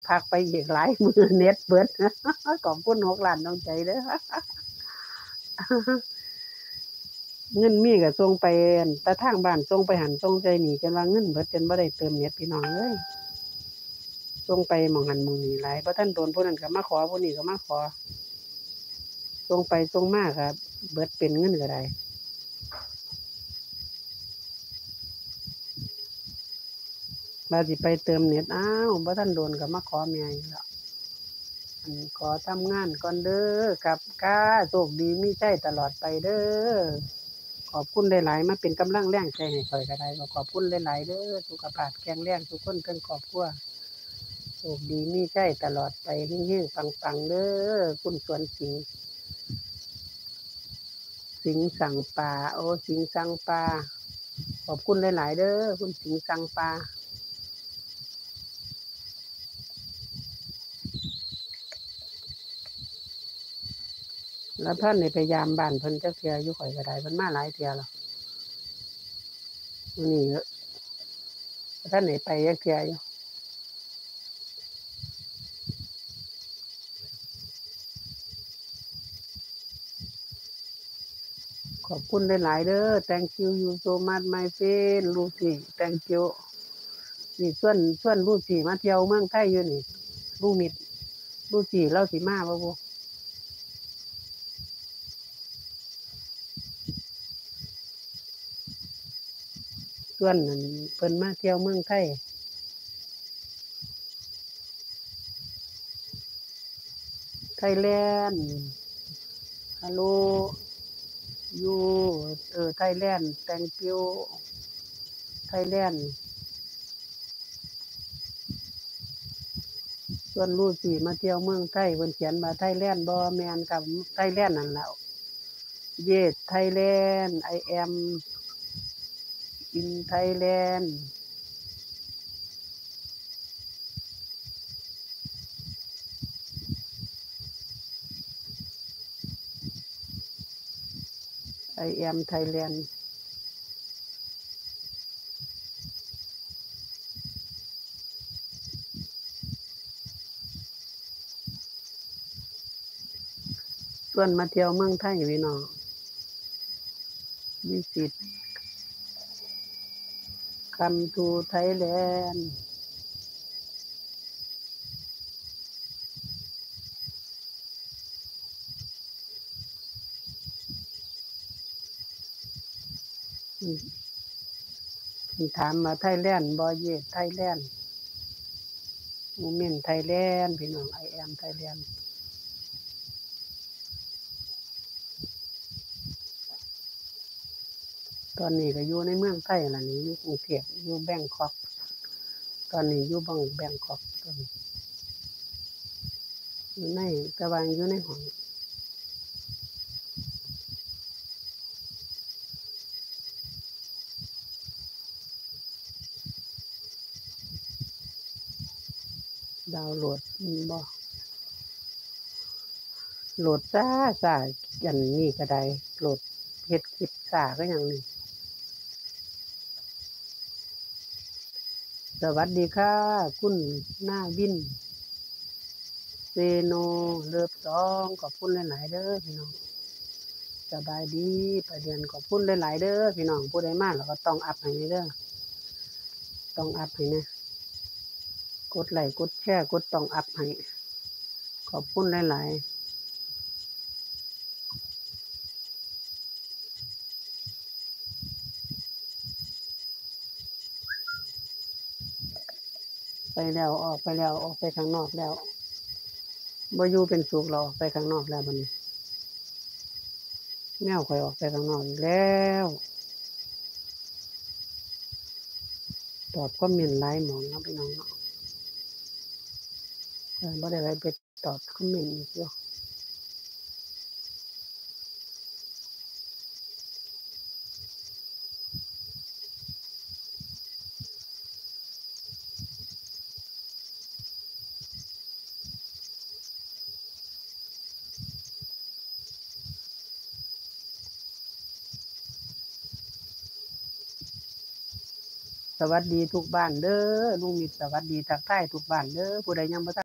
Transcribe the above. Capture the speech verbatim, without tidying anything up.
พักไปอีกหลายมือเน็ตเบิดขอบคุณหกล้านน้องใจเด้อเงินมีก็ส่งไปแต่ทางบ้านส่งไปหันส่งใจนี่จนว่าเงินเบิดจนบ่ได้เติมเน็ตพี่น้องเอ้ยส่งไปหม่องหันหม่องนี่หลายบ่ทันโดนผู้นั้นก็มาขอผู้นี้ก็มาขอส่งไปส่งมาก็เบิดเป็นเงินก็ได้บาสิไปเติมเน็ตอ้าวบ่ทันโดนก็มาขอแม่อีกแล้วอันขอทำงานก่อนเด้อกับก้าโชคดีมีใจตลอดไปเด้อขอบคุณหลายๆมาเป็นกำลังแรงใจให้ข่อยก็ได้ก็ขอบคุณหลายๆเด้อสุขภาพแข็งแรงทุกคนทั้งครอบครัวโชคดีมีใจตลอดไปเฮงๆปังๆเด้อคุณสวนสิงห์สิงห์สั่งปลาโอ้สิงห์สั่งปลาขอบคุณหลายๆเด้อคุณสิงห์สั่งปลาแล้วท่านในพยายามบ้านเพิ่นจักเทื่ออยู่ข่อยก็ได้เพิ่นมาหลายเทื่อแล้วมื้อนี้ท่านไหนไปจักเทื่ออยู่ขอบคุณหลายๆเด้อ thank you you so much my friend Lucy thank you นี่ส่วนส่วน Lucy มาเที่ยวเมืองไทยอยู่นี่ลูมิด Lucy เราสิมาบ่บ่ส่วนนั้นเพิ่นมาเที่ยวเมืองไทยไทยแลนด์ฮัลโหลยูเออไทยแลนด์ thank you ไทยแลนด์ส่วนลูซี่มาเที่ยวเมืองไทยเพิ่นเขียนว่าไทยแลนด์บ่แม่นกับไทยแลนด์นั่นแหล้ว Yes Thailand I am in Thailand I am Thailand ส่วนมาเที่ยวเมืองไทยพี่น้องมีสิทธิ์ Come to Thailand ถามมาไทยแลนด์บ่เยสไทยแลนด์โมเมนต์ไทยแลนด์พี่น้อง I am Thailand ตอนนี้ก็อยู่ในเมืองไทยล่ะนี่อยู่กรุงเทพอยู่แบงกอกตอนนี้อยู่บังแบงกอกตอนนี้อยู่ในแต่ว่าอยู่ในห้องดาวน์โหลดบ่โหลดซ่าซ่าอันนี้ก็ได้โหลดเฮ็ดคลิปซ่าก็หยังนี่สวัสดีค่ะคุณหน้าวินเซโนเลิฟสองขอบคุณหลายๆเด้อพี่น้องสบายดีไปเรียนขอบคุณหลายๆเด้อพี่น้องผู้ใดมาแล้วก็ต้องอัพให้เด้อต้องอัพให้นะกดไลค์กดแชร์กดต้องอัพให้ขอบคุณหลายๆไปแล้วออกไปแล้วออกไปข้างนอกแล้วบ่อยู่เป็นสุขหรอกไปข้างนอกแล้วบัดนี้แมวข่อยออกไปข้างนอกอีกแล้วตอบคอมเมนต์หลายหม้องเนาะพี่น้องเนาะเออบ่ได้ไปตอบคอมเมนต์อีกอยู่สวัสดีทุกบ้านเด้อลุงมิตรสวัสดีทักทายทุกบ้านเด้อผู้ใดยังบ่ทัน